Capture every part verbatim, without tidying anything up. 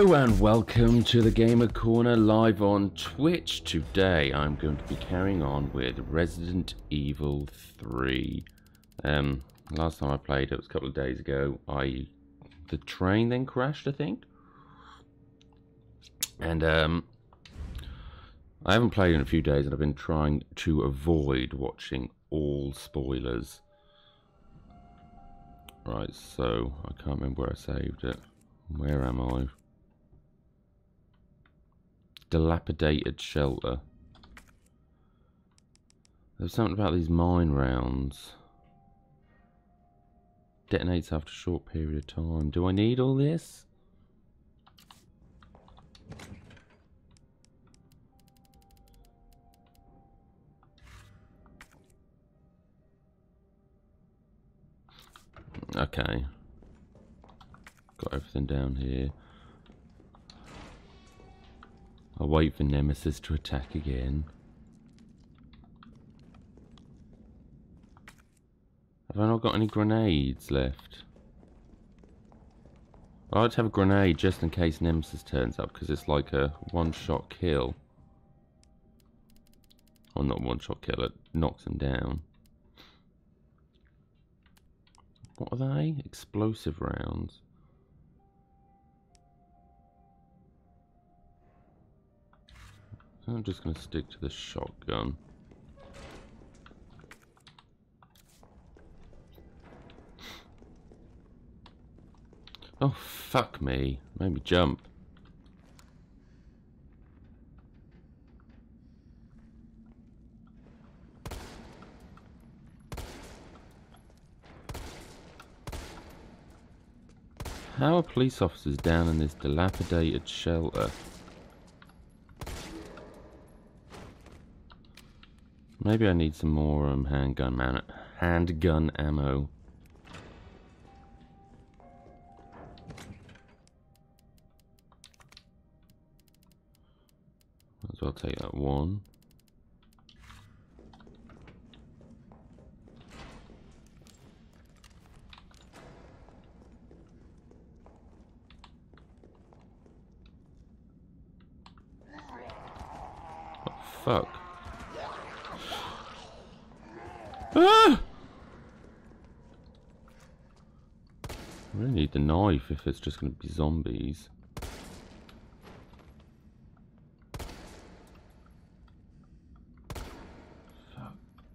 Hello and welcome to the Gamer Corner live on Twitch. Today I'm going to be carrying on with Resident Evil three. Um, last time I played, it was a couple of days ago, I the train then crashed, I think. And um, I haven't played in a few days and I've been trying to avoid watching all spoilers. Right, so I can't remember where I saved it. Where am I? Dilapidated shelter. There's something about these mine rounds. Detonates after a short period of time. Do I need all this? Okay. Got everything down here. I'll wait for Nemesis to attack again. Have I not got any grenades left? I like to have a grenade just in case Nemesis turns up, because it's like a one-shot kill. Or not one-shot kill, it knocks him down. What are they? Explosive rounds. I'm just going to stick to the shotgun. Oh, fuck me. Made me jump. How are police officers down in this dilapidated shelter? Maybe I need some more um, handgun man handgun ammo. Might as well take that one. Oh, fuck. Ah! I really need the knife if it's just going to be zombies. Fuck.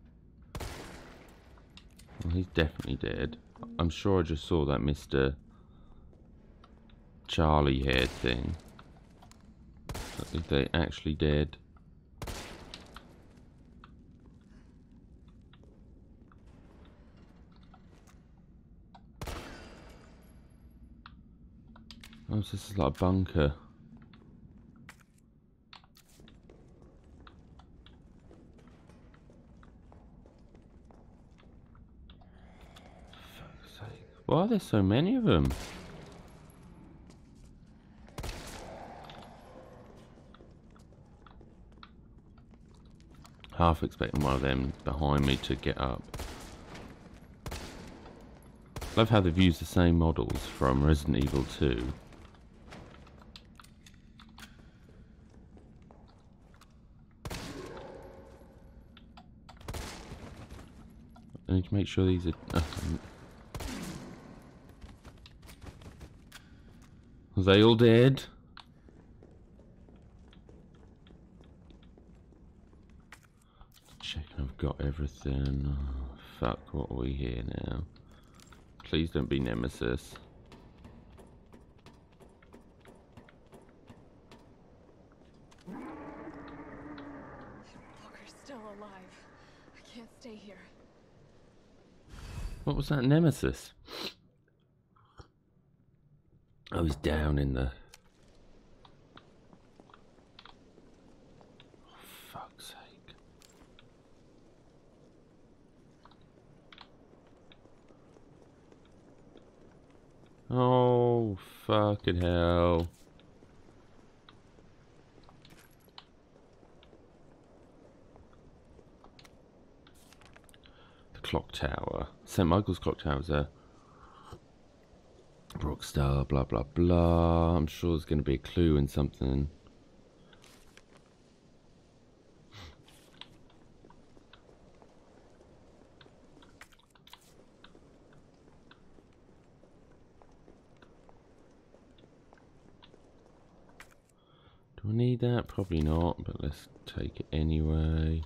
Well, he's definitely dead. I'm sure I just saw that Mister Charlie head thing. Are they actually dead? Oh, so this is like a bunker. For fuck's sake. Why are there so many of them? Half expecting one of them behind me to get up. Love how they've used the same models from Resident Evil two. I need to make sure these are... Uh, are they all dead? Checking I've got everything. Oh, fuck, what are we here now? Please don't be Nemesis. Walker's still alive. I can't stay here. What was that Nemesis? I was down in the... Oh, fuck's sake. Oh, fucking hell. The clock tower. Saint Michael's clock tower is a Ladybrook Star, blah blah blah. I'm sure there's going to be a clue in something. Do I need that? Probably not, but let's take it anyway.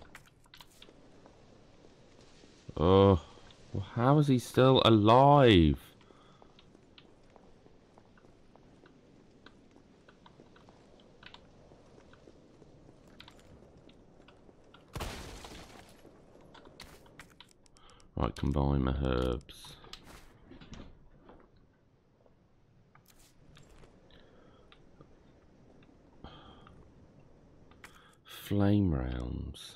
Oh, well, how is he still alive? Right, combine my herbs. Flame rounds.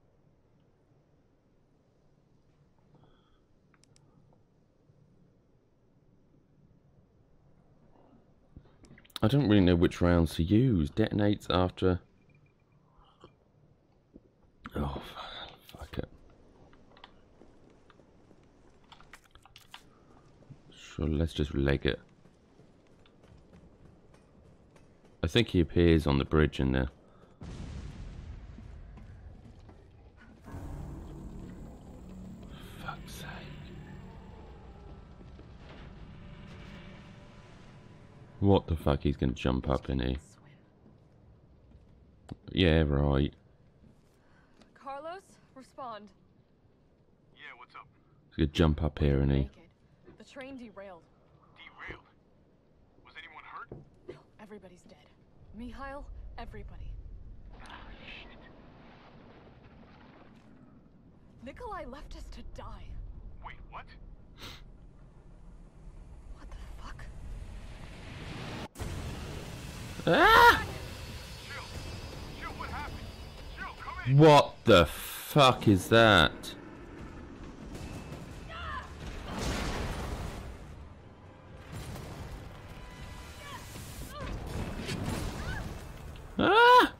I don't really know which rounds to use. Detonates after... Oh, fuck it. Sure, let's just leg it. I think he appears on the bridge in there. Fuck's sake. What the fuck? He's gonna jump up, isn't he? Yeah, right. Carlos, respond. Yeah, what's up? He's gonna jump up here, isn't he? Naked. The train derailed. Derailed? Was anyone hurt? No, everybody's dead. Mikhail, everybody. Ah, shit. Nikolai left us to die. Wait, what? What the fuck? Ah! Chill. Chill, what happened? Chill, come in. What the fuck is that? Ah!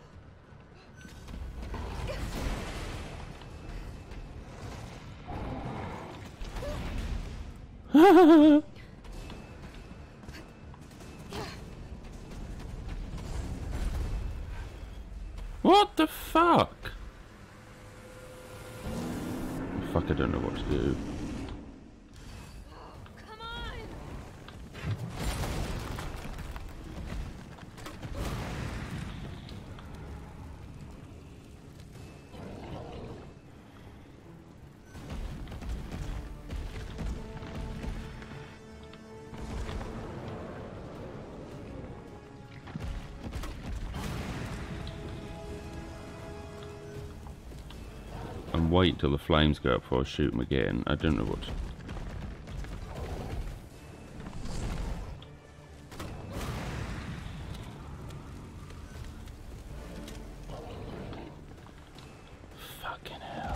What the fuck? Fuck, I don't know what to do. Come on! And wait till the flames go up before I shoot him again. I don't know what. Fucking hell.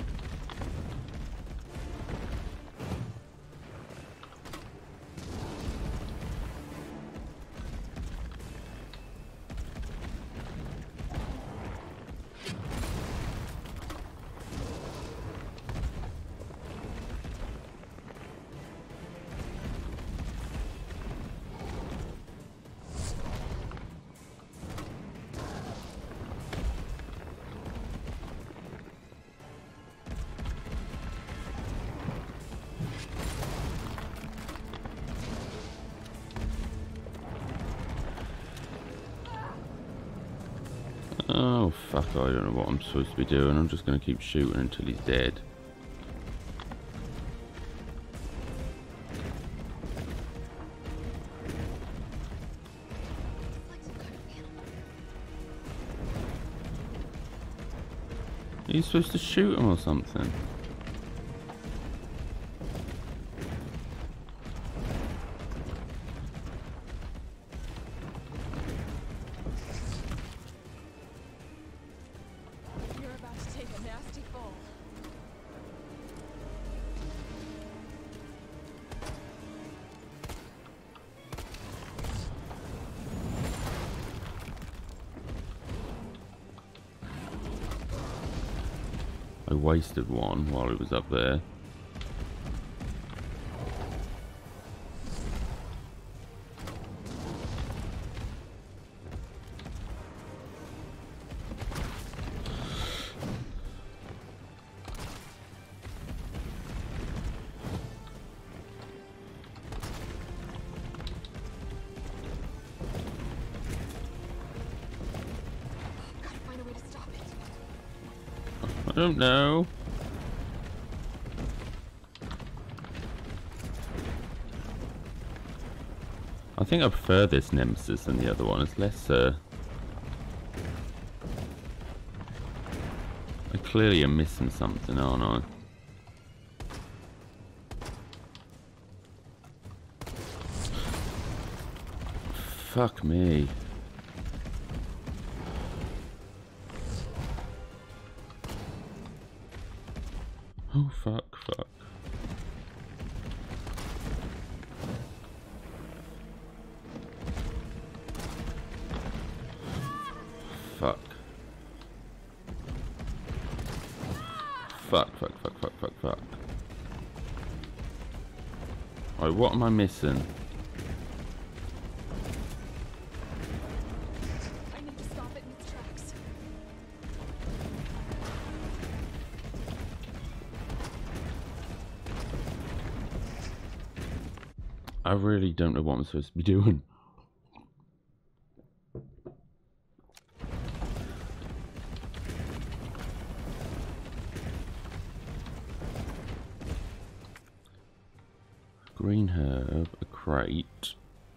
Oh fuck, I don't know what I'm supposed to be doing. I'm just going to keep shooting until he's dead. Are you supposed to shoot him or something? You're about to take a nasty fall. I wasted one while he was up there. I don't know. I think I prefer this Nemesis than the other one. It's less, uh... I clearly am missing something, aren't I? Fuck me. Oh, fuck, fuck. Fuck. Fuck, fuck, fuck, fuck, fuck, fuck. Alright, what am I missing? I need to stop it in its tracks. I really don't know what I'm supposed to be doing. Green herb, a crate.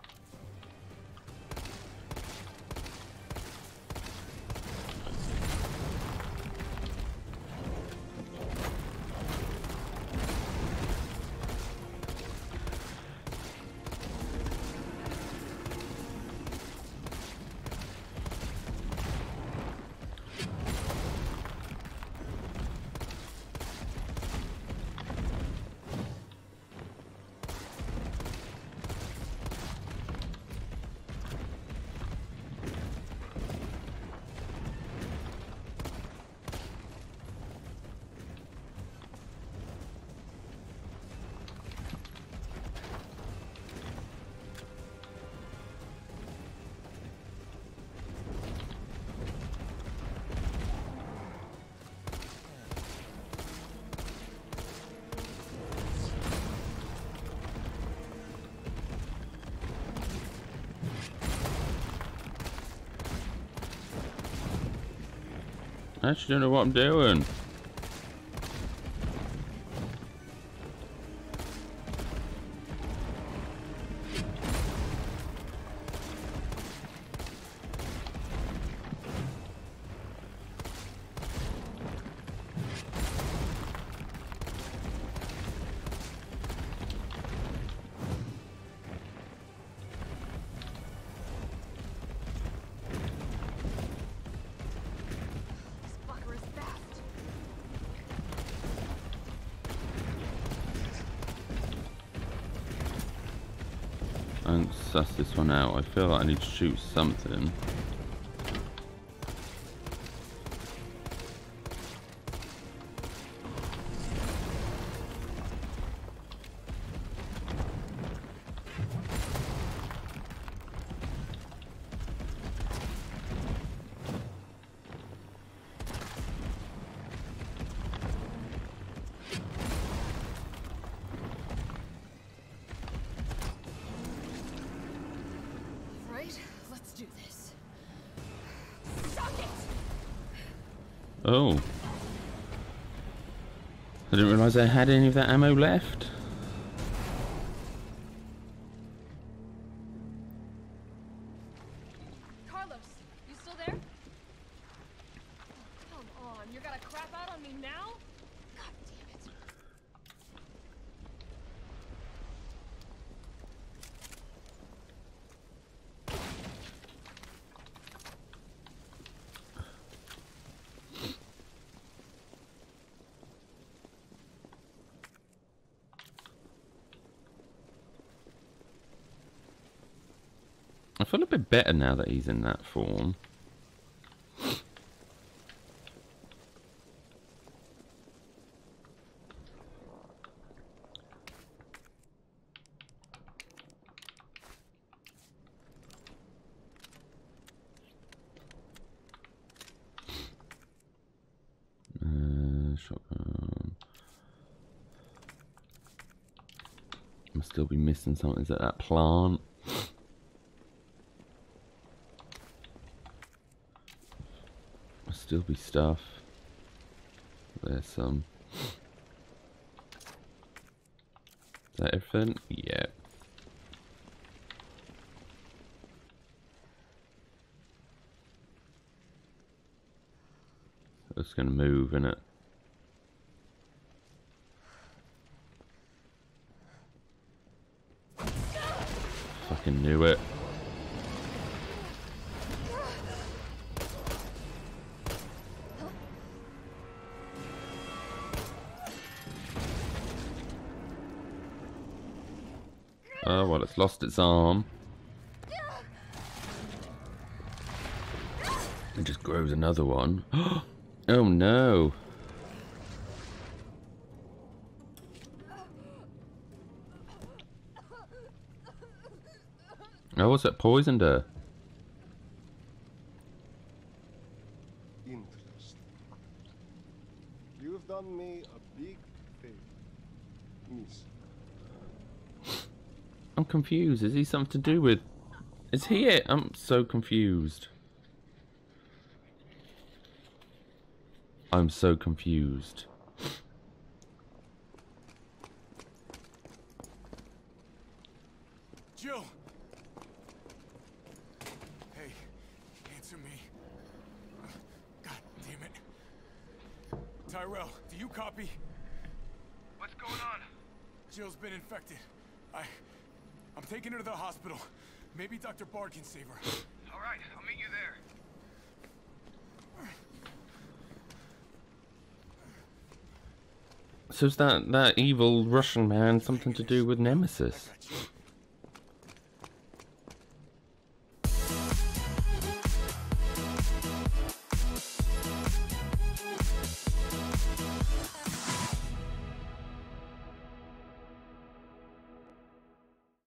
I actually don't know what I'm doing. This fucker is fast. I don't suss this one out. I feel like I need to shoot something. Right? Let's do this. Suck it! Oh. I didn't realise I had any of that ammo left. Carlos, you still there? Oh, come on, you're gonna crap out on me now? God damn it. I feel a bit better now that he's in that form. Uh, shotgun. Must still be missing something. Is that that plant? Must still be stuff. There's some. Is that everything? Yeah. It's gonna move, innit? Fucking knew it. Oh, well, it's lost its arm. It just grows another one. Oh no. Oh, what's that? Poisoned her. Interesting. You've done me a big favor, Miss. I'm confused. Is he something to do with... Is he it? I'm so confused. I'm so confused. Jill! Hey, answer me. God damn it. Tyrell, do you copy? What's going on? Jill's been infected. I... I'm taking her to the hospital. Maybe Doctor Bard can save her. All right, I'll meet you there. So is that, that evil Russian man something to do with Nemesis? I got you.